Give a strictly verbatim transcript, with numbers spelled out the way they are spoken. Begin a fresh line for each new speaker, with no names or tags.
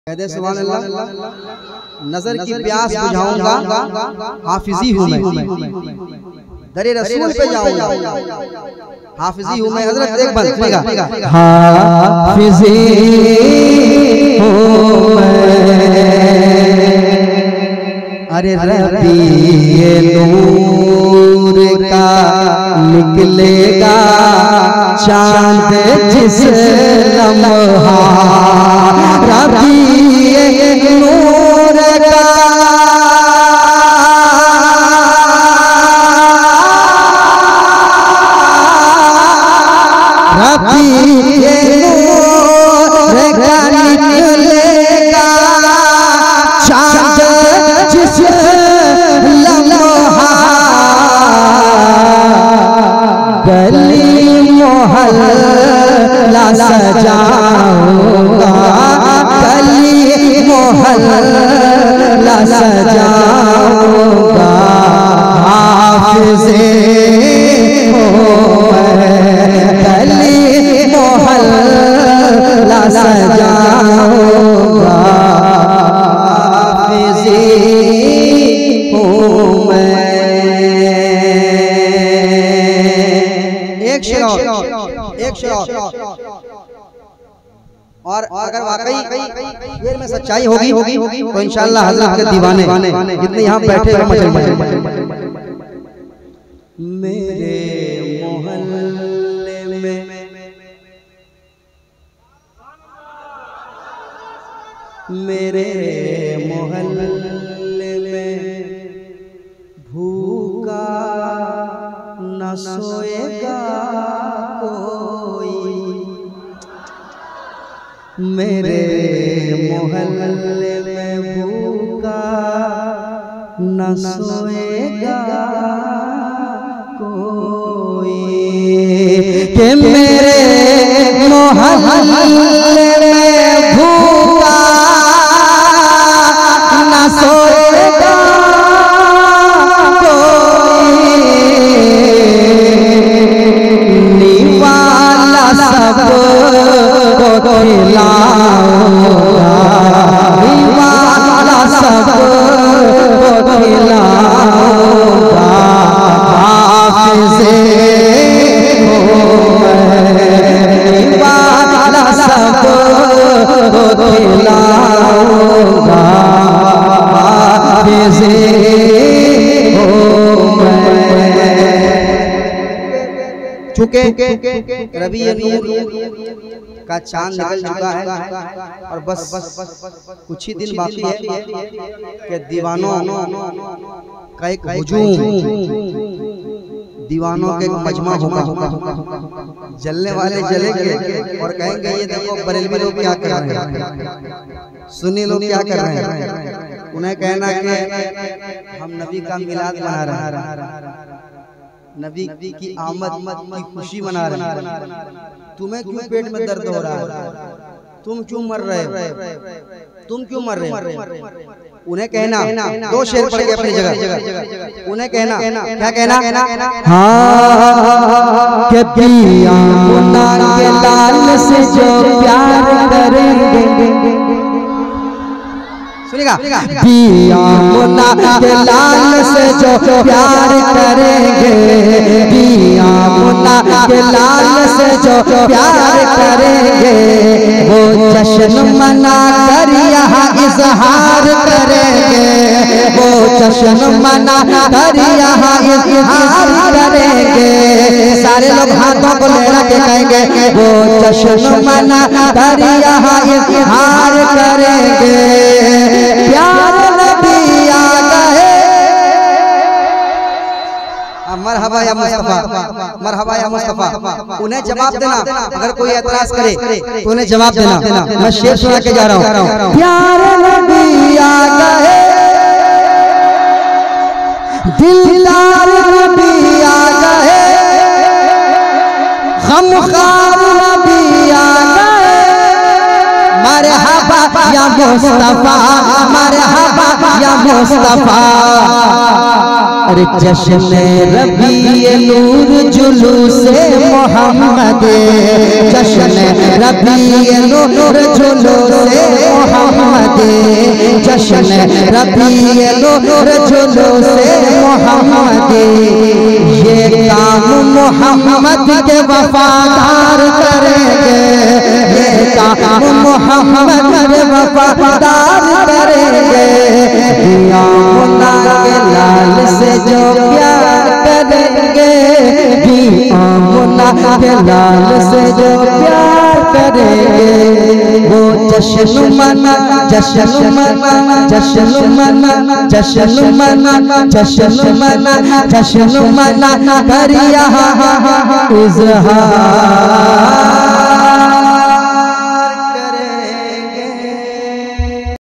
कहते सुभान अल्लाह। नजर की प्यास बुझाऊंगा, हाफिजी हूँ मैं, दरे रसूल पे जाऊंगा, हाफिजी हूँ मैं। हजरत एक बार सुनेगा, हाफिजी हूँ मैं, अरे रबीए नूर का निकलेगा चांद जिस लम्हा, रबीए नूर का रबीए नूर का निकलेगा चांद जिस लम्हा, गली मोहल्ला सजाऊंगा, गली मोहल्ला सजाऊंगा, हाफिज़े हूँ मैं, गली मोहल्ला सजाऊंगा, हाफिज़े हूँ मैं। एक शेर, एक शेर और अगर वाकई ये में सच्चाई होगी होगी तो इंशाअल्लाह हज़रत के दीवाने जितने यहाँ बैठे हैं मचल मचल मेरे मोहल्ले में मेरे मोहल्ले में भूखा न सोएगा कोई, मेरे मोहल्ले में भूखा न सोएगा कोई, कि मेरे मोहल्ले में भूखा न सोएगा कोई, निवाला सब को खिलाऊंगा, निवाला सब को खिलाऊंगा, हाफिज़े हूँ मैं, निवाला सब को खिलाऊंगा, हाफिज़े हूँ मैं। चूंकि रबीए नूर का चांद निकल चुका है और बस बस कुछ ही दिन बाकी है कि दीवानों का एक हुजूम, दीवानों के मजमा होगा, जलने वाले जलेंगे और कहेंगे ये देखो बरेलवी लोग क्या कर रहे हैं, सुन्नी लोग क्या कर रहे हैं। उन्हें कहना कि हम नबी का मिलाद मना रहे हैं, नबी की आमद की खुशी मना रहे हैं, तुम्हें क्यों पेट में दर्द हो रहा है, तुम क्यों मर रहे हो, तुम क्यों मर रहे हो। उन्हें कहना, दो शेर पढ़ के अपनी जगह, उन्हें कहना, क्या कहना, हाँ कि पिया मुन्ना के लाल से जो प्यार करेंगे, सुनिएगा, पिया मुन्ना के लाल से जो प्यार करेंगे, पिया मुन्ना के लाल से जो प्यार करेंगे, वो जश्न मना कर यहाँ इजहार करेंगे, वो जश्न मना कर यहाँ इजहार करेंगे, सारे लोग हाथों को लेना के कहेंगे, वो जश्न मना कर यहाँ इजहार करेंगे, प्यार नबी आ गए, मरहबा या मुस्तफा, मरहबा या मुस्तफा। उन्हें जवाब देना, अगर कोई एतराज करे तो उन्हें जवाब देना। मैं शेर सुना के जा रहा हूँ, प्यार नबी आ गए, दिलदार नबी आ गए, गमखार नबी आ गए, मरहबा या मुस्तफा, मरहबा या मुस्तफा। अरे जश्न रबी नूर जुलूसे मोहम्मद, जश्न रबी नूर जुलूसे मोहम्मद, जश्न रबी नूर जुलूसे मोहम्मद। ये काम मोहम्मद के वफादार करेंगे, ये काम मोहम्मद के वफादार करेंगे। आमना के लाल से जो प्यार करेंगे, आमना के लाल से जो प्यार करेंगे, वो जश्न मना जश्न मना जश्न मना जश्न मना जश्न मना जश्न मना कर यहाँ इज़हार।